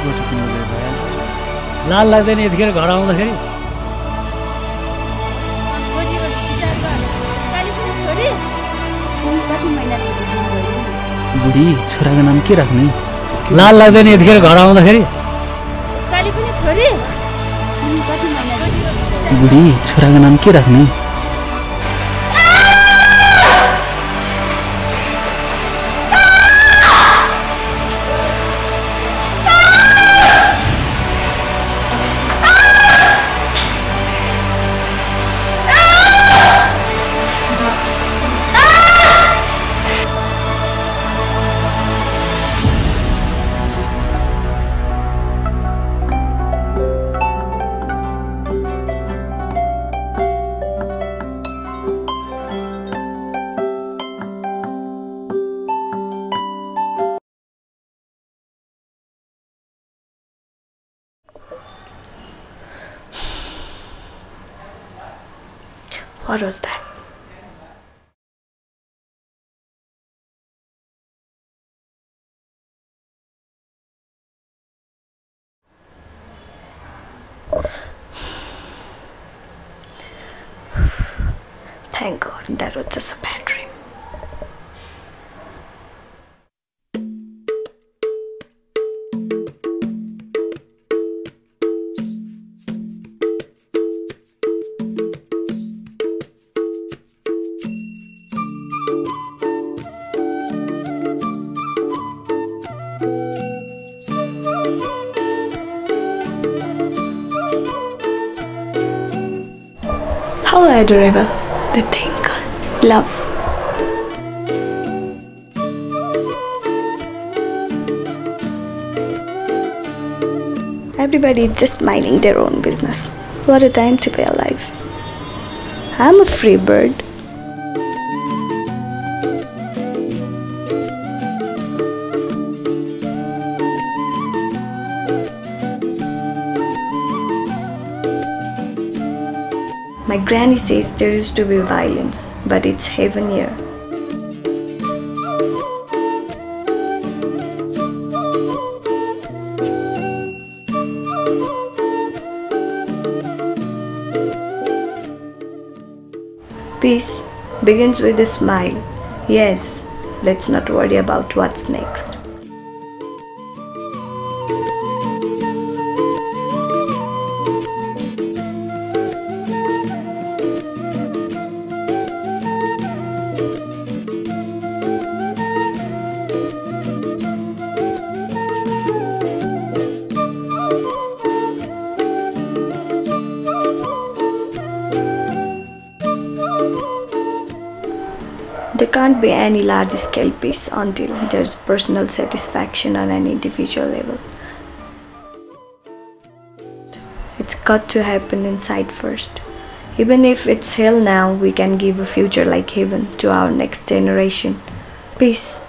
गर्छु तिमीले भइहाल्छ लाल लाग्दैन यतिखेर घर आउँदाखेरि बुढी छोराको नाम के राख्ने लाल लाग्दैन यतिखेर घर आउँदाखेरि बुढी छोराको नाम के राख्ने What was that? Thank God, that was just a bad dream. How adorable, the thing called love. Everybody is just minding their own business. What a time to be alive. I'm a free bird. My granny says there used to be violence, but it's heaven here. Peace begins with a smile. Yes, let's not worry about what's next. There can't be any large-scale peace until there's personal satisfaction on an individual level. It's got to happen inside first. Even if it's hell now, we can give a future like heaven to our next generation. Peace.